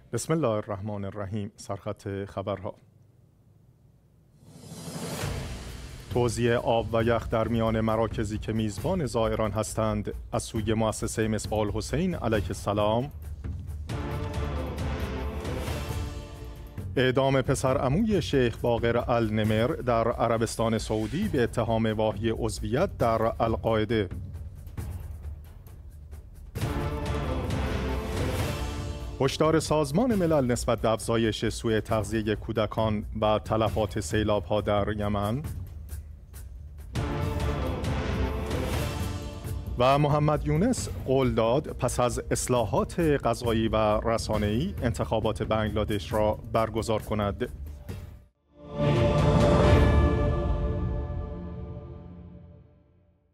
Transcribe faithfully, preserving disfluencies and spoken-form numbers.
بسم الله الرحمن الرحیم. سرخط خبرها. توزیع آب و یخ در میان مراکزی که میزبان زائران هستند از سوی مؤسسه مصباح الحسین علیه السلام. اعدام پسر عموی شیخ باقر النمر در عربستان سعودی به اتهام واهی عضویت در القاعده. هشدار سازمان ملل نسبت به افزایش سوء تغذیه کودکان و تلفات سیلاب‌ها در یمن. و محمد یونس قول داد پس از اصلاحات قضایی و رسانه‌ای انتخابات بنگلادش را برگزار کند.